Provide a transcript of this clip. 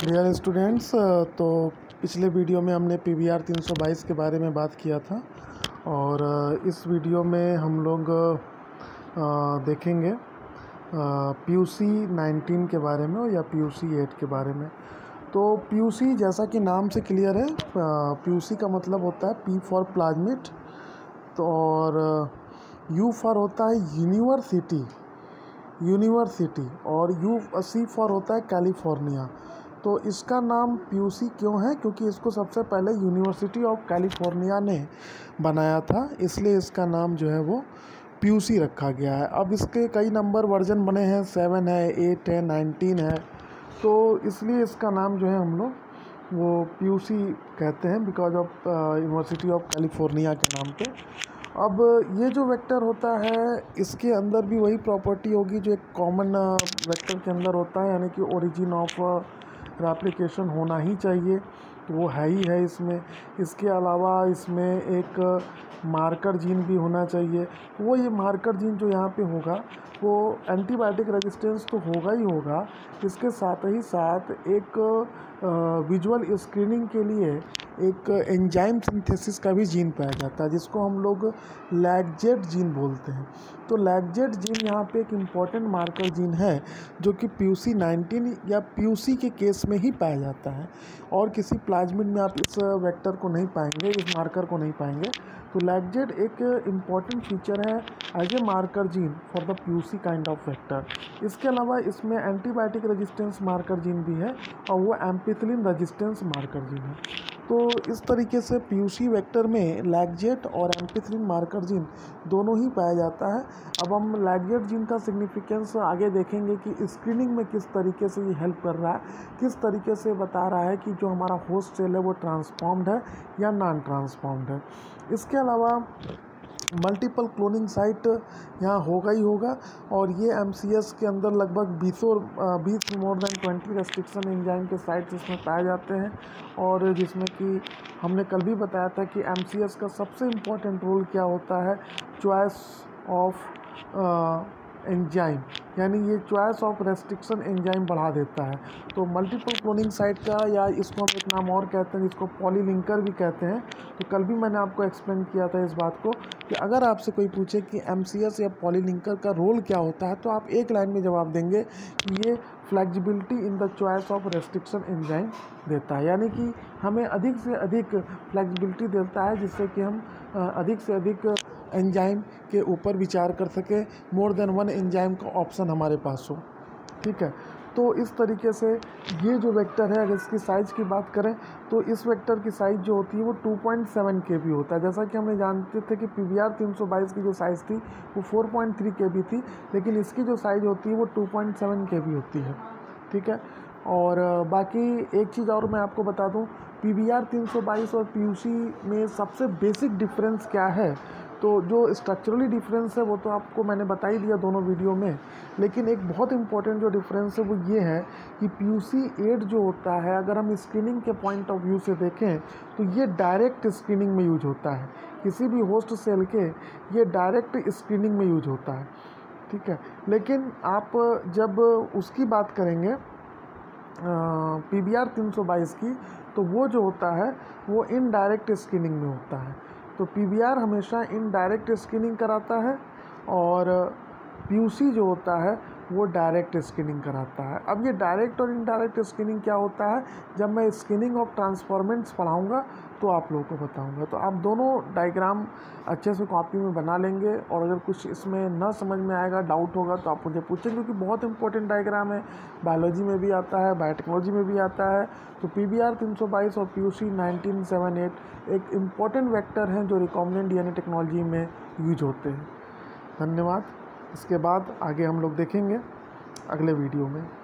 Dear students, तो पिछले video में हमने PVR 322 के बारे में बात किया था और इस वीडियो में हम लोग देखेंगे PUC 19 के बारे में या PUC 8 के बारे में। तो PUC जैसा कि नाम से क्लियर है, PUC का मतलब होता है P फॉर प्लाज्मिड, तो और U फॉर होता है यूनिवर्सिटी और C फॉर होता है कैलिफोर्निया। तो इसका नाम PUC क्यों है? क्योंकि इसको सबसे पहले यूनिवर्सिटी ऑफ कैलिफोर्निया ने बनाया था, इसलिए इसका नाम जो है वो PUC रखा गया है। अब इसके कई नंबर वर्जन बने हैं, 7 है, 8 है, 19 है, तो इसलिए इसका नाम जो है हम लोग वो PUC कहते हैं because of university of California के नाम पे। अब ये जो वेक्टर होता है इसके अंदर भी वही प्रॉपर्टी होगी जो एक कॉमन वेक्टर के अंदर होता है, यानी कि ओरिजिन ऑफ रेप्लिकेशन होना ही चाहिए, तो वो है ही है इसमें। इसके अलावा इसमें एक मार्कर जीन भी होना चाहिए। वो ये मार्कर जीन जो यहाँ पे होगा वो एंटीबायोटिक रेजिस्टेंस तो होगा ही होगा, इसके साथ ही साथ एक विजुअल स्क्रीनिंग के लिए एक एंजाइम सिंथेसिस का भी जीन पाया जाता है जिसको हम लोग लैगजेट जीन बोलते हैं। तो लैगजेट जीन यहाँ पे एक इम्पॉर्टेंट मार्कर जीन है जो कि PUC 19 या PUC के केस में ही पाया जाता है, और किसी प्लाज्मिड में आप इस वेक्टर को नहीं पाएंगे, इस मार्कर को नहीं पाएंगे। तो लैगजेट एक इम्पॉर्टेंट फीचर है as a marker gene for the PUC kind of vector. इसके अलावा इसमें एंटीबायोटिक रेजिस्टेंस मार्कर जीन भी है और वो एम्पिथिलिन रेजिस्टेंस मार्कर जीन है। तो इस तरीके से PUC वेक्टर में लैगजेट और एम्पिथिलिन मार्कर जीन दोनों ही पाया जाता है। अब हम लैगजेट जीन का सिग्निफिकेंस आगे देखेंगे कि स्क्रीनिंग में किस तरीके से ये हेल्प कर रहा है, किस तरीके से बता रहा है कि जो हमारा होस्ट सेल है वो ट्रांसफॉर्म्ड है या नॉन ट्रांसफॉर्म्ड है। इसके अलावा मल्टीपल क्लोनिंग साइट यहाँ होगा ही होगा, और ये MCS के अंदर लगभग 20 मोर देन 20 रेस्ट्रिक्शन एंजाइम के साइट्स इसमें पाए जाते हैं, और जिसमें कि हमने कल भी बताया था कि MCS का सबसे इम्पोर्टेंट रोल क्या होता है, चॉइस ऑफ एंजाइम, यानी ये चॉइस ऑफ रेस्ट्रिक्शन एंजाइम बढ़ा देता है। तो मल्टीपल क्लोनिंग साइट का, या इसको हम एक नाम और कहते हैं जिसको पॉलीलिंकर भी कहते हैं, तो कल भी मैंने आपको एक्सप्लेन किया था इस बात को कि अगर आपसे कोई पूछे कि MCS या पॉलीलिंकर का रोल क्या होता है तो आप एक लाइन में जवाब देंगे कि ये flexibility in the choice of restriction enzyme देता है, यानी कि हमें अधिक से अधिक फ्लेक्सिबिलिटी देता है जिससे कि हम अधिक से अधिक एंजाइम के ऊपर विचार कर सकें, मोर देन वन एंजाइम का ऑप्शन हमारे पास हो। ठीक है, तो इस तरीके से ये जो वेक्टर है, अगर इसकी साइज़ की बात करें तो इस वेक्टर की साइज़ जो होती है वो 2.7 KB होता है। जैसा कि हमने जानते थे कि PVR 322 की जो साइज़ थी वो 4.3 KB थी, लेकिन इसकी जो साइज़ होती है वो 2.7 KB होती है। ठीक है, और बाकी एक चीज़ और मैं आपको बता दूं, PVR 322 और PUC में सबसे बेसिक डिफरेंस क्या है। तो जो स्ट्रक्चरली डिफरेंस है वो तो आपको मैंने बता ही दिया दोनों वीडियो में, लेकिन एक बहुत इंपॉर्टेंट जो डिफरेंस है वो ये है कि PUC 8 जो होता है, अगर हम स्क्रीनिंग के पॉइंट ऑफ व्यू से देखें तो ये डायरेक्ट स्क्रीनिंग में यूज होता है, किसी भी होस्ट सेल के ये डायरेक्ट स्क्रीनिंग में यूज होता है। ठीक है, लेकिन आप जब उसकी बात करेंगे PVR 322 की, तो वो जो होता है वो इनडायरेक्ट स्क्रीनिंग में होता है। तो PVR हमेशा इनडायरेक्ट स्क्रीनिंग कराता है और PUC जो होता है वो डायरेक्ट स्क्रीनिंग कराता है। अब ये डायरेक्ट और इनडायरेक्ट स्क्रीनिंग क्या होता है, जब मैं स्क्रीनिंग ऑफ ट्रांसफॉर्मेंट्स पढ़ाऊँगा तो आप लोगों को बताऊँगा। तो आप दोनों डायग्राम अच्छे से कॉपी में बना लेंगे, और अगर कुछ इसमें ना समझ में आएगा, डाउट होगा तो आप मुझे पूछेंगे, क्योंकि बहुत इंपॉर्टेंट डायग्राम है, बायोलॉजी में भी आता है, बायोटेक्नोलॉजी में भी आता है। तो PVR 322 और PUC 1978 एक इम्पॉर्टेंट वेक्टर हैं जो रिकॉम्बिनेंट DNA टेक्नोलॉजी में यूज होते हैं। धन्यवाद। इसके बाद आगे हम लोग देखेंगे अगले वीडियो में।